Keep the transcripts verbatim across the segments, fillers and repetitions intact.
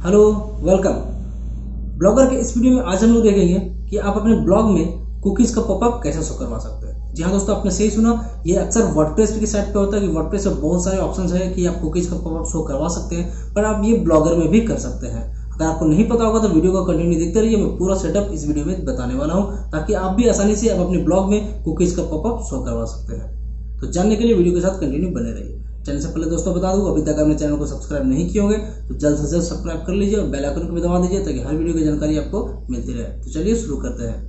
Hello, welcome. Blogger के इस video में आज हम लोग देखेंगे कि आप अपने ब्लॉग में कुकीज का पॉपअप कैसे शो करवा सकते हैं। जी हाँ दोस्तों, आपने सही सुना। ये अक्सर वर्डप्रेस की साइट पे होता है कि वर्डप्रेस में बहुत सारे ऑप्शंस है कि आप कुकीज का पॉपअप शो करवा सकते हैं, पर आप ये ब्लॉगर में भी कर सकते हैं। अगर आपको नहीं पता होगा तो वीडियो को कंटिन्यू देखते रहिए। मैं पूरा सेटअप इस वीडियो में बताने वाला हूँ ताकि आप भी आसानी से आप अपने ब्लॉग में कुकीज का पॉपअप शो करवा सकते हैं। तो जानने के लिए वीडियो के साथ कंटिन्यू बने रहिए। चैनल से पहले दोस्तों बता दूं, अभी तक आपने चैनल को सब्सक्राइब नहीं किए होंगे तो जल्द से जल्द सब्सक्राइब कर लीजिए और बेल आइकन को भी दबा दीजिए ताकि हर वीडियो की जानकारी आपको मिलती रहे। तो चलिए शुरू करते हैं।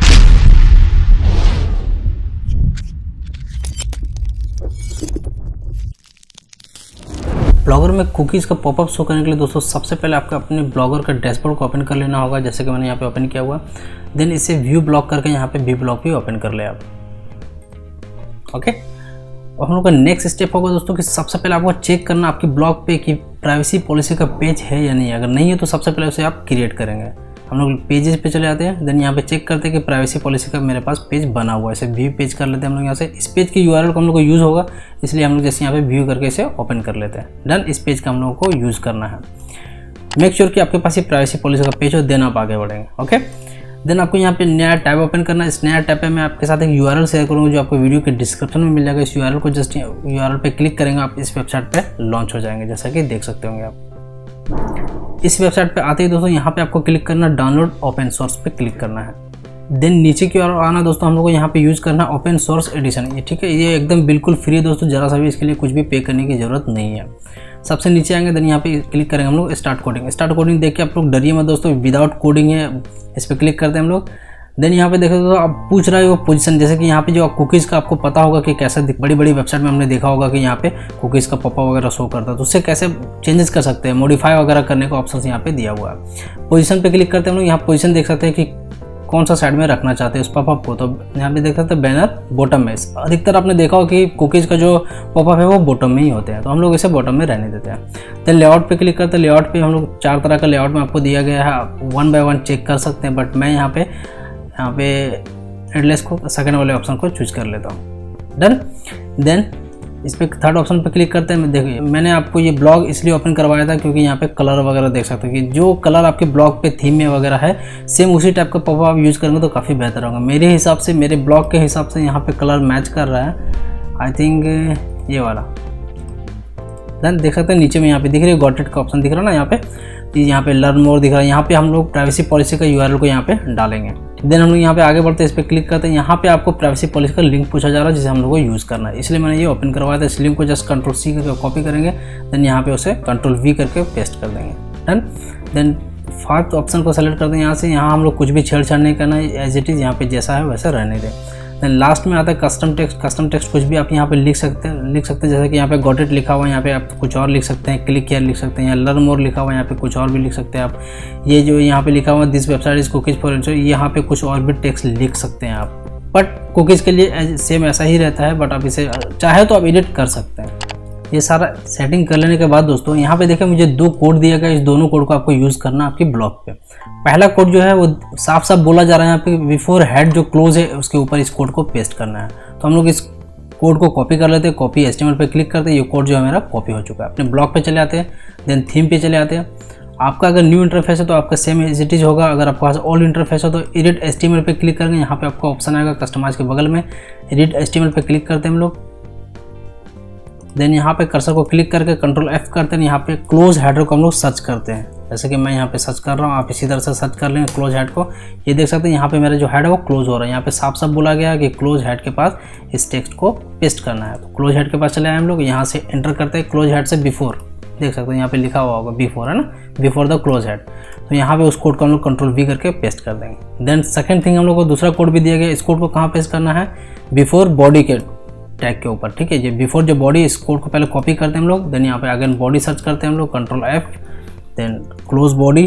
ब्लॉगर में कुकीज़ का पॉपअप शो करने के लिए दोस्तों सबसे पहले आपको अपने ब्लॉगर का डैशबोर्ड को ओपन कर लेना होगा, जैसे कि मैंने यहाँ पे ओपन किया हुआ। देन इसे व्यू ब्लॉक करके यहाँ पे व्यू ब्लॉक भी ओपन कर ले आप। ओके, और हम लोग का नेक्स्ट स्टेप होगा दोस्तों कि सबसे पहले आपको चेक करना आपकी ब्लॉग पे कि प्राइवेसी पॉलिसी का पेज है या नहीं। अगर नहीं है तो सबसे पहले उसे आप क्रिएट करेंगे। हम लोग पेजेस पे चले जाते हैं। देन यहाँ पे चेक करते हैं कि प्राइवेसी पॉलिसी का मेरे पास पेज बना हुआ है। इसे व्यू पेज कर लेते हैं हम लोग यहाँ से। इस पेज की यूआरएल को हम लोग को यूज़ होगा, इसलिए हम लोग जैसे यहाँ पे व्यू करके इसे ओपन कर लेते हैं। डन, इस पेज का हम लोगों को यूज़ करना है। मेक श्योर कि आपके पास ये प्राइवेसी पॉलिसी का पेज हो, देन आप आगे बढ़ेंगे। ओके, देन आपको यहाँ पे नया टैब ओपन करना है। इस नया टैब पे मैं आपके साथ एक यूआरएल शेयर करूँगा जो आपको वीडियो के डिस्क्रिप्शन में मिल जाएगा। इस यूआरएल को जस्ट यूआरएल पे क्लिक करेंगे, आप इस वेबसाइट पे लॉन्च हो जाएंगे, जैसा कि देख सकते होंगे आप। इस वेबसाइट पे आते ही दोस्तों यहाँ पे आपको क्लिक करना, डाउनलोड ओपन सोर्स पे क्लिक करना है। देन नीचे की ओर आना दोस्तों, हम लोग को यहाँ पे यूज़ करना ओपन सोर्स एडिशन। ये ठीक है, ये एकदम बिल्कुल फ्री है दोस्तों, जरा सा भी इसके लिए कुछ भी पे करने की ज़रूरत नहीं है। सबसे नीचे आएंगे, देन यहाँ पे क्लिक करेंगे हम लोग स्टार्ट कोडिंग। स्टार्ट कोडिंग देख के आप लोग डरिए मत दोस्तों, विदाउट कोडिंग है। इस पर क्लिक करते हैं हम लोग। देन यहाँ पे देखो तो आप पूछ रहा है वो पोजीशन, जैसे कि यहाँ पे जो कुकीज़ का आपको पता होगा कि कैसे बड़ी बड़ी वेबसाइट में हमने देखा होगा कि यहाँ पे कुकीज़ का पॉपअप वगैरह शो करता है, तो उससे कैसे चेंजेस कर सकते हैं, मॉडिफाई वगैरह करने का ऑप्शन यहाँ पे दिया हुआ है। पोजीशन पे क्लिक करते हैं हम लोग। यहाँ पोजीशन देख सकते हैं कि कौन सा साइड में रखना चाहते हैं उस पॉपअप को। तो यहाँ पे देख सकते हैं बैनर बॉटम में। अधिकतर आपने देखा हो कि कुकीज़ का जो पॉपअप है वो बॉटम में ही होते हैं, तो हम लोग इसे बॉटम में रहने देते हैं। देन लेआउट पे क्लिक करते हैं। लेआउट पे हम लोग चार तरह का लेआउट में आपको दिया गया है, वन बाय वन चेक कर सकते हैं, बट मैं यहाँ पे यहाँ पे एडलेस को सेकंड वाले ऑप्शन को चूज कर लेता हूँ। डन। देन इस पर थर्ड ऑप्शन पर क्लिक करते हैं। देखिए मैंने आपको ये ब्लॉग इसलिए ओपन करवाया था क्योंकि यहाँ पे कलर वगैरह देख सकते हैं कि जो कलर आपके ब्लॉग पे थीम में वगैरह है, सेम उसी टाइप का पॉपअप आप यूज़ करेंगे तो काफ़ी बेहतर होगा। मेरे हिसाब से, मेरे ब्लॉग के हिसाब से यहाँ पे कलर मैच कर रहा है, आई थिंक ये वाला। देन देख सकते हैं नीचे में यहाँ पे दिख रही है गॉट इट का ऑप्शन दिख रहा है ना, यहाँ पे यहाँ पे लर्न मोर दिख रहा है। यहाँ पे हम लोग प्राइवेसी पॉलिसी का यूआरएल को यहाँ पे डालेंगे। देन हम लोग यहाँ पे आगे बढ़ते हैं, इस पर क्लिक करते हैं। यहाँ पे आपको प्राइवेसी पॉलिसी का लिंक पूछा जा रहा है जिसे हम लोग को यूज़ करना है, इसलिए मैंने ये ओपन करवाया था। इस लिंक को जस्ट कंट्रोल सी करके कॉपी करेंगे, देन यहाँ पे उसे कंट्रोल वी करके पेस्ट कर देंगे। डन। देन फोर्थ ऑप्शन को सेलेक्ट करते हैं यहाँ से। यहाँ हम लोग कुछ भी छेड़छाड़ नहीं करना है, एज इट इज़ यहाँ पे जैसा है वैसा रहने दें। देन लास्ट में आता है कस्टम टेक्स्ट। कस्टम टेक्स्ट कुछ भी आप यहाँ पे लिख सकते हैं लिख सकते हैं जैसे कि यहाँ पे गॉट इट लिखा हुआ है, यहाँ पे आप कुछ और लिख सकते हैं, क्लिक हियर लिख सकते हैं, या लर्न मोर लिखा हुआ है, यहाँ पे कुछ और भी लिख सकते हैं आप। ये जो यहाँ पे लिखा हुआ है this website is cookies for ensure, यहाँ पे कुछ और भी टेक्स्ट लिख सकते हैं आप, बट कुकीज़ के लिए सेम ऐसा ही रहता है, बट आप इसे चाहे तो आप एडिट कर सकते हैं। ये सारा सेटिंग कर लेने के बाद दोस्तों यहाँ पे देखिए मुझे दो कोड दिया गया। इस दोनों कोड को आपको यूज़ करना आपकी ब्लॉग पे। पहला कोड जो है वो साफ साफ बोला जा रहा है यहाँ पे, बिफोर हेड जो क्लोज है उसके ऊपर इस कोड को पेस्ट करना है। तो हम लोग इस कोड को कॉपी कर लेते हैं। कॉपी एचटीएमएल पे क्लिक करते हैं, ये कोड जो है मेरा कॉपी हो चुका है। अपने ब्लॉग पे चले आते हैं, देन थीम पे चले आते हैं। आपका अगर न्यू इंटरफेस है तो आपका सेम एज इट इज होगा। अगर आपके पास ओल्ड इंटरफेस हो तो एडिट एचटीएमएल पे क्लिक करेंगे। यहाँ पे आपको ऑप्शन आएगा कस्टमाइज के बगल में, एडिट एचटीएमएल पे क्लिक करते हैं हम लोग। देन यहाँ पे कर्सर को क्लिक करके कंट्रोल एफ करते हैं। यहाँ पे क्लोज हेडर को हम लोग सर्च करते हैं, जैसे कि मैं यहाँ पे सर्च कर रहा हूँ, आप इसी तरह से सर्च कर लेंगे क्लोज हेड को। ये देख सकते हैं यहाँ पे मेरा जो हेड है वो क्लोज हो रहा है। यहाँ पे साफ साफ बोला गया कि क्लोज हेड के पास इस टेक्स्ट को पेस्ट करना है। तो क्लोज हेड के पास चले आए हम लोग, यहाँ से एंटर करते हैं क्लोज हेड से बिफोर। देख सकते हैं यहाँ पे लिखा हुआ होगा बिफोर, है ना, बिफोर द क्लोज हेड। तो यहाँ पे उस कोड को हम लोग कंट्रोल वी करके पेस्ट कर देंगे। देन सेकेंड थिंग हम लोग को दूसरा कोड भी दिया गया। इस कोड को कहाँ पेस्ट करना है, बिफोर बॉडी के टैग के ऊपर, ठीक है। ये बिफोर जो बॉडी, इस कोड को पहले कॉपी करते हैं हम लोग। देन यहाँ पे अगेन बॉडी सर्च करते हैं हम लोग, control F, then close body,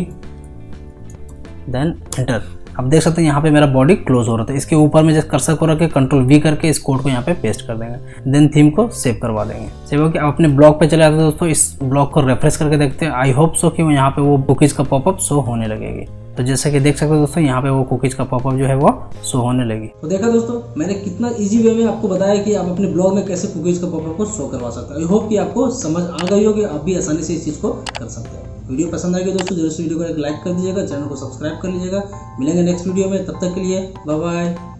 then enter. अब देख सकते हैं यहाँ पे मेरा बॉडी क्लोज हो रहा था। इसके ऊपर में जस्ट कर्सर को रख के कंट्रोल वी करके इस कोड को यहाँ पे पेस्ट कर देंगे। देन थीम को सेव करवा देंगे। सेव होकर आप अपने ब्लॉग पे चले आते हैं दोस्तों। इस ब्लॉग को रेफ्रेश करके देखते हैं। आई होप सो कि यहाँ पे वो कुकीज़ का पॉपअप शो होने लगेगी। तो जैसे कि देख सकते हो दोस्तों यहाँ पे वो कुकीज़ का पॉपअप जो है वो शो होने लगी। तो देखा दोस्तों, मैंने कितना इजी वे में आपको बताया कि आप अपने ब्लॉग में कैसे कुकीज़ का पॉपअप को शो करवा सकते हैं। आई होप कि आपको समझ आ गई हो कि आप भी आसानी से इस चीज़ को कर सकते हैं। वीडियो पसंद आएगी दोस्तों, जरूर से वीडियो को एक लाइक कर दीजिएगा, चैनल को सब्सक्राइब कर लीजिएगा। मिलेंगे नेक्स्ट वीडियो में, तब तक के लिए बाय बाय।